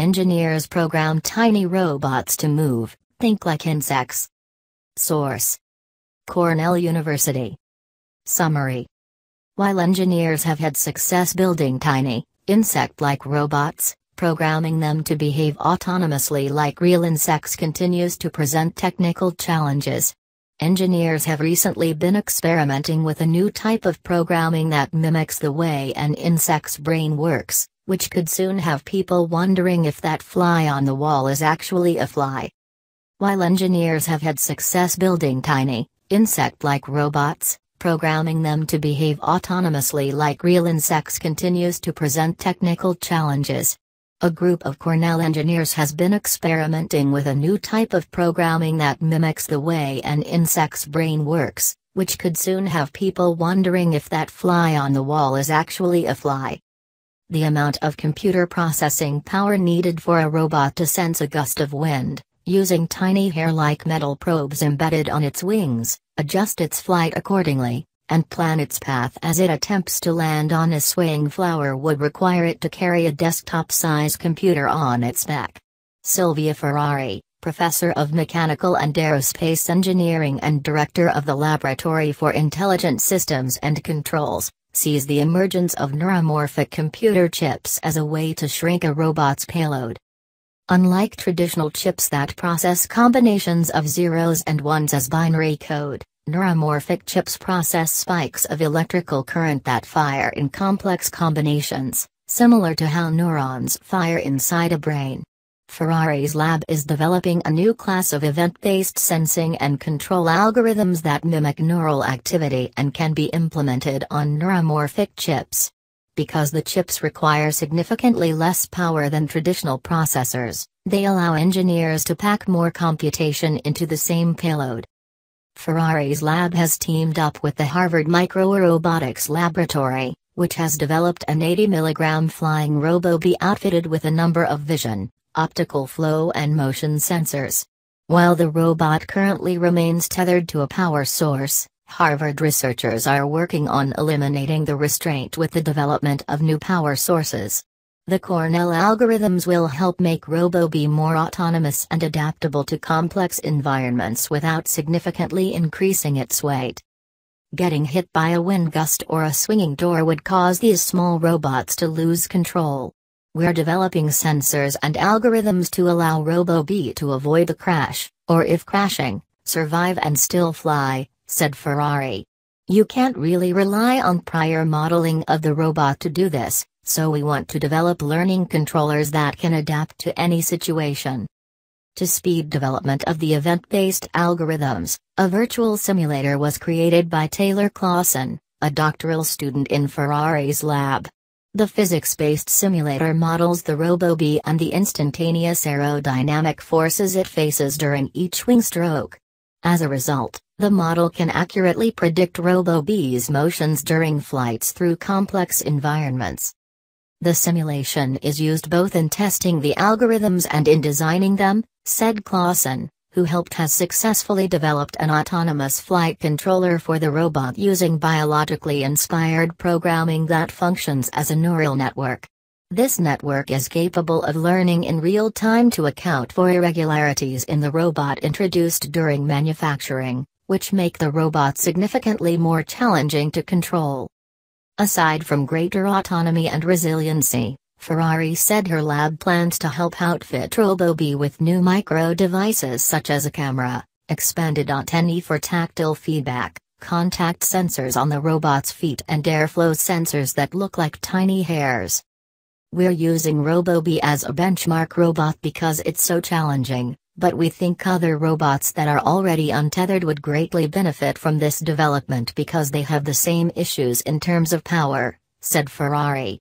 Engineers program tiny robots to move, think like insects. Source: Cornell University. Summary: while engineers have had success building tiny, insect-like robots, programming them to behave autonomously like real insects continues to present technical challenges. Engineers have recently been experimenting with a new type of programming that mimics the way an insect's brain works, which could soon have people wondering if that fly on the wall is actually a fly. While engineers have had success building tiny, insect-like robots, programming them to behave autonomously like real insects continues to present technical challenges. A group of Cornell engineers has been experimenting with a new type of programming that mimics the way an insect's brain works, which could soon have people wondering if that fly on the wall is actually a fly. The amount of computer processing power needed for a robot to sense a gust of wind, using tiny hair-like metal probes embedded on its wings, adjust its flight accordingly, and plan its path as it attempts to land on a swaying flower would require it to carry a desktop-size computer on its back. Silvia Ferrari, professor of mechanical and aerospace engineering and director of the Laboratory for Intelligent Systems and Controls, sees the emergence of neuromorphic computer chips as a way to shrink a robot's payload. Unlike traditional chips that process combinations of zeros and ones as binary code, neuromorphic chips process spikes of electrical current that fire in complex combinations, similar to how neurons fire inside a brain. Ferrari's lab is developing a new class of event-based sensing and control algorithms that mimic neural activity and can be implemented on neuromorphic chips. Because the chips require significantly less power than traditional processors, they allow engineers to pack more computation into the same payload. Ferrari's lab has teamed up with the Harvard Microrobotics Laboratory, which has developed an 80-milligram flying robo-bee outfitted with a number of vision, optical flow and motion sensors. While the robot currently remains tethered to a power source, Harvard researchers are working on eliminating the restraint with the development of new power sources. The Cornell algorithms will help make robo-bee more autonomous and adaptable to complex environments without significantly increasing its weight. Getting hit by a wind gust or a swinging door would cause these small robots to lose control. We're developing sensors and algorithms to allow robo-bee to avoid a crash, or if crashing, survive and still fly, said Ferrari. You can't really rely on prior modeling of the robot to do this, so we want to develop learning controllers that can adapt to any situation. To speed development of the event-based algorithms, a virtual simulator was created by Taylor Clausen, a doctoral student in Ferrari's lab. The physics-based simulator models the robo-bee and the instantaneous aerodynamic forces it faces during each wing stroke. As a result, the model can accurately predict robo-bee's motions during flights through complex environments. The simulation is used both in testing the algorithms and in designing them, said Clausen, who has successfully developed an autonomous flight controller for the robot using biologically inspired programming that functions as a neural network. This network is capable of learning in real time to account for irregularities in the robot introduced during manufacturing, which make the robot significantly more challenging to control. Aside from greater autonomy and resiliency, Ferrari said her lab plans to help outfit robo-bee with new micro-devices such as a camera, expanded antennae for tactile feedback, contact sensors on the robot's feet and airflow sensors that look like tiny hairs. We're using robo-bee as a benchmark robot because it's so challenging, but we think other robots that are already untethered would greatly benefit from this development because they have the same issues in terms of power, said Ferrari.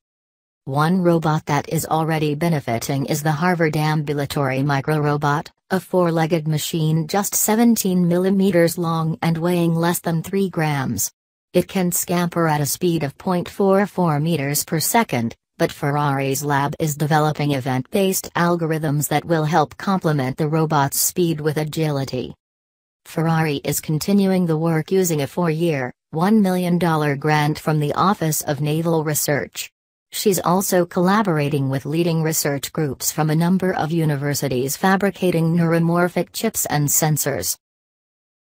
One robot that is already benefiting is the Harvard Ambulatory Microrobot, a four-legged machine just 17 millimeters long and weighing less than 3 grams. It can scamper at a speed of 0.44 meters per second, but Ferrari's lab is developing event-based algorithms that will help complement the robot's speed with agility. Ferrari is continuing the work using a 4-year, $1 million grant from the Office of Naval Research. She's also collaborating with leading research groups from a number of universities fabricating neuromorphic chips and sensors.